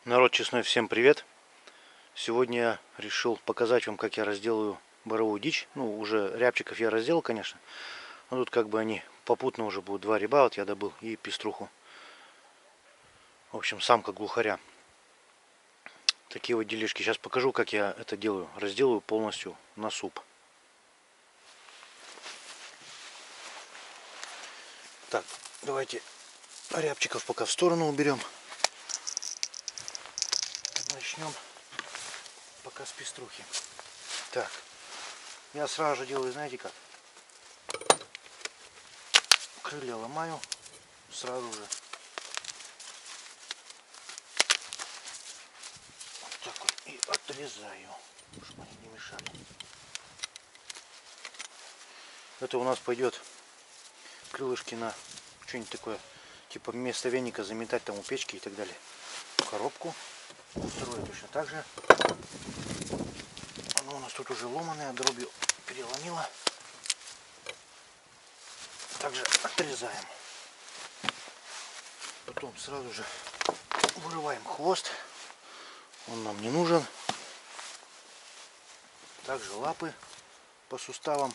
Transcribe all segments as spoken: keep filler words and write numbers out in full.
Народ честной, всем привет! Сегодня я решил показать вам, как я разделаю боровую дичь. Ну, уже рябчиков я разделал, конечно. Но тут как бы они попутно уже будут. Два ряба вот я добыл и пеструху. В общем, самка глухаря. Такие вот делишки. Сейчас покажу, как я это делаю. Разделаю полностью на суп. Так, давайте рябчиков пока в сторону уберем. Начнем пока с пеструхи. Так, я сразу же делаю, знаете как? Крылья ломаю сразу же. Вот так вот и отрезаю, чтобы они не мешали. Это у нас пойдет крылышки на что-нибудь такое, типа вместо веника заметать там у печки и так далее. В коробку. Второе точно так же. Оно у нас тут уже ломаное, дробью переломило. Также отрезаем. Потом сразу же вырываем хвост. Он нам не нужен. Также лапы по суставам.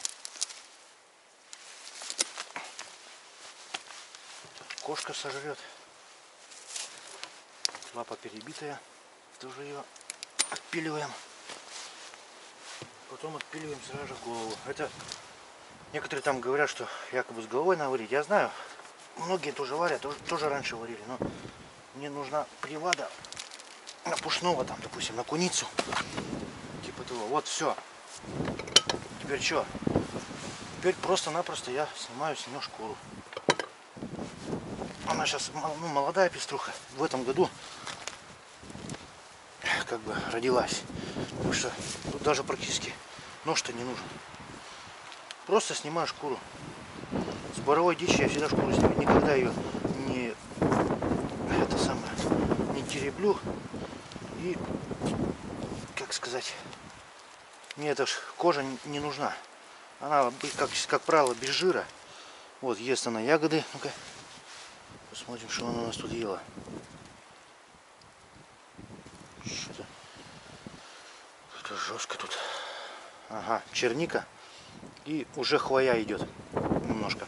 Кошка сожрет. Лапа перебитая. Тоже ее отпиливаем. Потом отпиливаем сразу же голову. Это некоторые там говорят, что якобы с головой надо варить. Я знаю, многие тоже варят, тоже, тоже раньше варили. Но мне нужна привада на пушного, там, допустим, на куницу. Типа того. Вот все. Теперь что? Теперь просто-напросто я снимаю с нее шкуру. Она сейчас ну, молодая пеструха. В этом году как бы родилась. Так что тут даже практически нож-то не нужен. Просто снимаю шкуру. С боровой дичи я всегда шкуру снимаю. Никогда ее не это самое не тереблю. И как сказать, мне эта кожа не нужна. Она, как, как правило, без жира. Вот, ест она ягоды. Ну-ка, посмотрим, что она у нас тут ела. Что-то это жестко тут. Ага, черника. И уже хвоя идет немножко.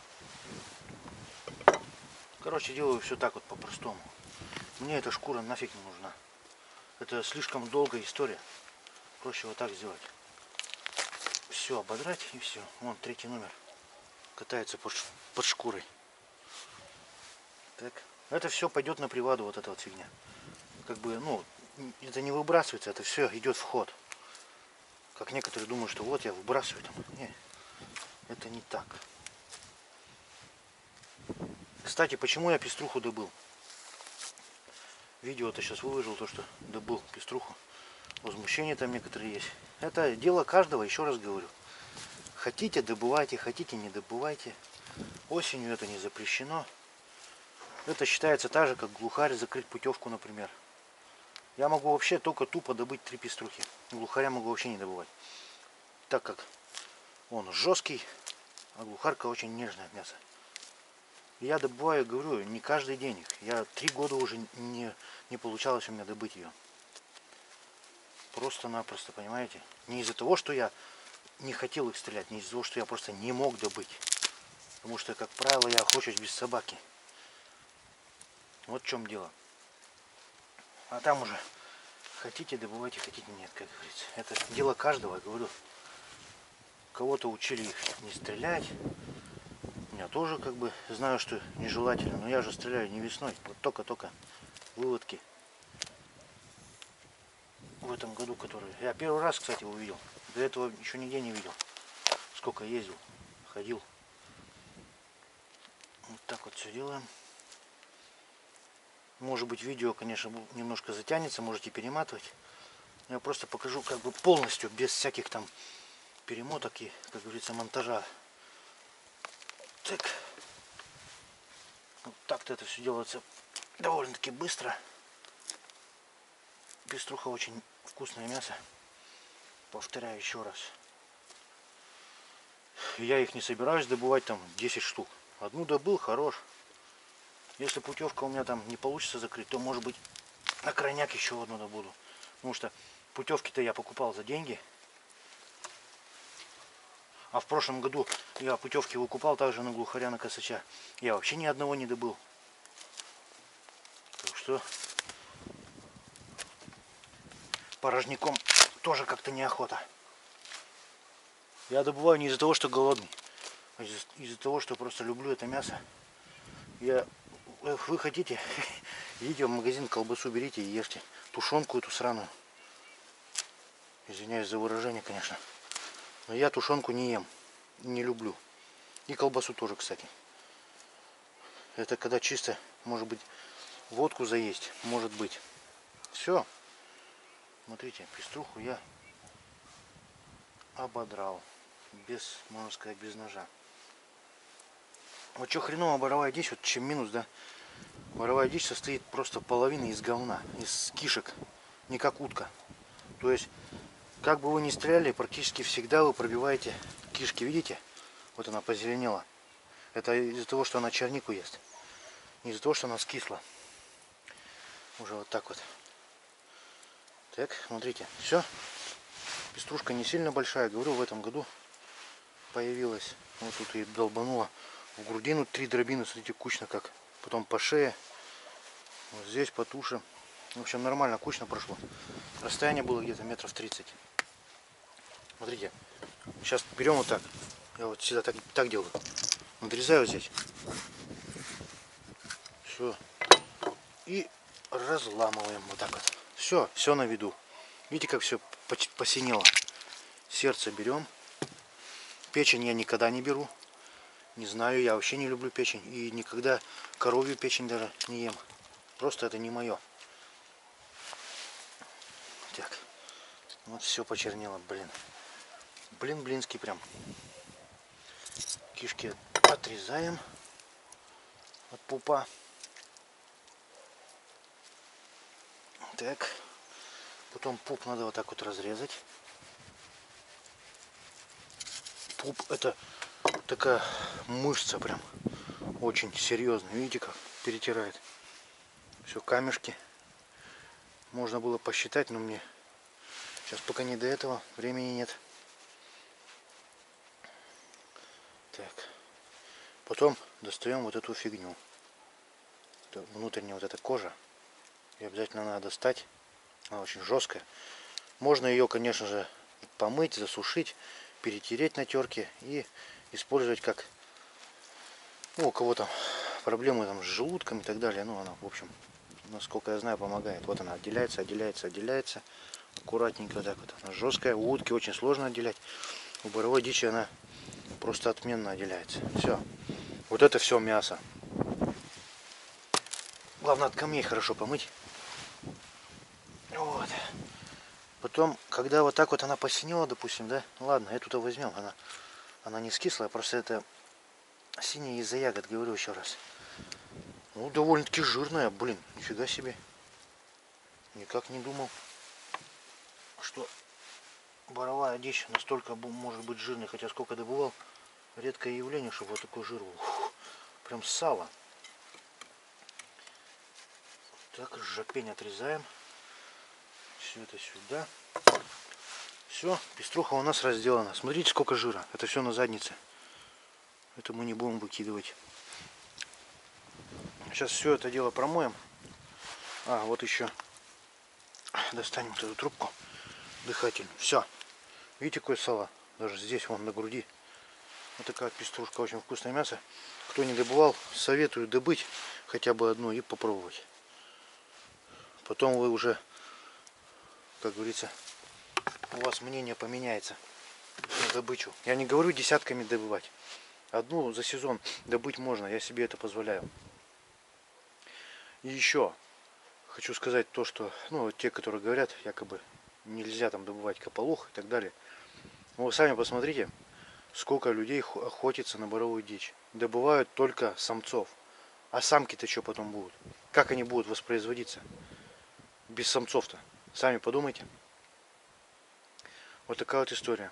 Короче, делаю все так вот по-простому. Мне эта шкура нафиг не нужна. Это слишком долгая история. Проще вот так сделать. Все ободрать и все. Вон третий номер. Катается под, под шкурой. Так. Это все пойдет на приваду, вот эта вот фигня. Как бы, ну, это не выбрасывается, это все идет в ход. Как некоторые думают, что вот я выбрасываю там. Нет, это не так. Кстати, почему я пеструху добыл? Видео-то сейчас выложил, то, что добыл пеструху. Возмущения там некоторые есть. Это дело каждого, еще раз говорю. Хотите, добывайте, хотите, не добывайте. Осенью это не запрещено. Это считается так же, как глухарь закрыть путевку, например. Я могу вообще только тупо добыть три пеструхи. Глухаря могу вообще не добывать. Так как он жесткий, а глухарка очень нежное мясо. Я добываю, говорю, не каждый день их. Я три года уже не, не получалось у меня добыть ее. Просто-напросто, понимаете? Не из-за того, что я не хотел их стрелять, не из-за того, что я просто не мог добыть. Потому что, как правило, я охочусь без собаки. Вот в чем дело. А там уже хотите добывайте, хотите нет, как говорится. Это дело каждого, я говорю. Кого-то учили их не стрелять. Я тоже как бы знаю, что нежелательно, но я же стреляю не весной. Вот только-только выводки в этом году, которые... Я первый раз, кстати, увидел. До этого еще нигде не видел. Сколько ездил, ходил. Вот так вот все делаем. Может быть, видео, конечно, немножко затянется, можете перематывать. Я просто покажу как бы полностью, без всяких там перемоток и, как говорится, монтажа. Так. Вот так-то это все делается довольно-таки быстро. Пеструха очень вкусное мясо. Повторяю еще раз. Я их не собираюсь добывать там десять штук. Одну добыл, хорош. Если путевка у меня там не получится закрыть, то может быть На крайняк еще одну добуду. Потому что путевки-то я покупал за деньги. А в прошлом году я путевки выкупал также на Глухаря, на Косача. Я вообще ни одного не добыл. Так что порожняком тоже как-то неохота. Я добываю не из-за того, что голодный, а из-за того, что просто люблю это мясо. Я... Вы хотите, идите в магазин, колбасу берите и ешьте. Тушенку эту сраную. Извиняюсь за выражение, конечно. Но я тушенку не ем. Не люблю. И колбасу тоже, кстати. Это когда чисто, может быть, водку заесть. Может быть. Все. Смотрите, пеструху я ободрал. Без, можно сказать, без ножа. Вот что хреново боровая дичь, вот чем минус, да? Боровая дичь состоит просто половина из говна, из кишек. Не как утка. То есть, как бы вы ни стреляли, практически всегда вы пробиваете кишки. Видите? Вот она позеленела. Это из-за того, что она чернику ест. Не из-за того, что она скисла. Уже вот так вот. Так, смотрите. Все. Пеструшка не сильно большая. Говорю, в этом году появилась. Вот тут и долбанула в грудину три дробины. Смотрите, кучно как. Потом по шее. Вот здесь по туше. В общем, нормально, кучно прошло. Расстояние было где-то метров тридцать. Смотрите. Сейчас берем вот так. Я вот всегда так, так делаю. Надрезаю здесь. Все. И разламываем вот так вот. Все, все на виду. Видите, как все посинело. Сердце берем. Печень я никогда не беру. Не знаю, я вообще не люблю печень. И никогда коровью печень даже не ем. Просто это не мое. Так. Вот все почернело, блин. Блин, блинский прям. Кишки отрезаем от пупа. Так. Потом пуп надо вот так вот разрезать. Пуп это такая мышца прям. Очень серьезная. Видите, как перетирает. Все, камешки. Можно было посчитать, но мне сейчас пока не до этого. Времени нет. Так. Потом достаем вот эту фигню. Это внутренняя вот эта кожа. И обязательно надо достать. Она очень жесткая. Можно ее, конечно же, помыть, засушить, перетереть на терке и использовать как, ну, у кого там проблемы там с желудком и так далее. Ну, она, в общем, насколько я знаю, помогает. Вот она отделяется, отделяется, отделяется. Аккуратненько так вот. Она жесткая. У утки очень сложно отделять. У боровой дичи она просто отменно отделяется. Все. Вот это все мясо. Главное от камней хорошо помыть. Вот. Потом, когда вот так вот она посинела, допустим, да, ну ладно, эту-то возьмем, она, она не скислая, просто это синяя из-за ягод, говорю еще раз. Ну, довольно-таки жирная, блин, нифига себе. Никак не думал, что боровая дичь настолько может быть жирной, хотя сколько добывал, редкое явление, чтобы вот такой жир был. Фу, прям сало. Так, жопень отрезаем. Все это сюда. Все, пеструха у нас разделана. Смотрите, сколько жира. Это все на заднице. Это мы не будем выкидывать. Сейчас все это дело промоем. А, вот еще достанем вот эту трубку дыхательную. Все. Видите, какое сало? Даже здесь, вон на груди. Вот такая пеструшка. Очень вкусное мясо. Кто не добывал, советую добыть хотя бы одну и попробовать. Потом вы уже, как говорится, у вас мнение поменяется на добычу. Я не говорю десятками добывать. Одну за сезон добыть можно, я себе это позволяю. И еще хочу сказать то, что, ну, те, которые говорят, якобы нельзя там добывать кополох и так далее. Ну, вы сами посмотрите, сколько людей охотится на боровую дичь. Добывают только самцов. А самки-то что потом будут? Как они будут воспроизводиться? Без самцов-то. Сами подумайте. Вот такая вот история.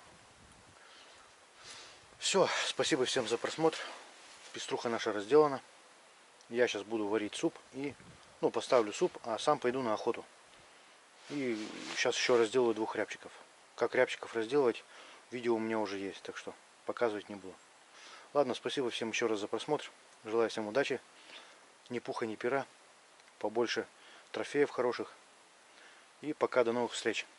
Все, спасибо всем за просмотр. Пеструха наша разделана. Я сейчас буду варить суп и, Ну, поставлю суп, а сам пойду на охоту. И сейчас еще разделаю двух рябчиков. Как рябчиков разделывать, видео у меня уже есть, так что показывать не буду. Ладно, спасибо всем еще раз за просмотр. Желаю всем удачи. Ни пуха, ни пера. Побольше трофеев хороших. И пока, до новых встреч.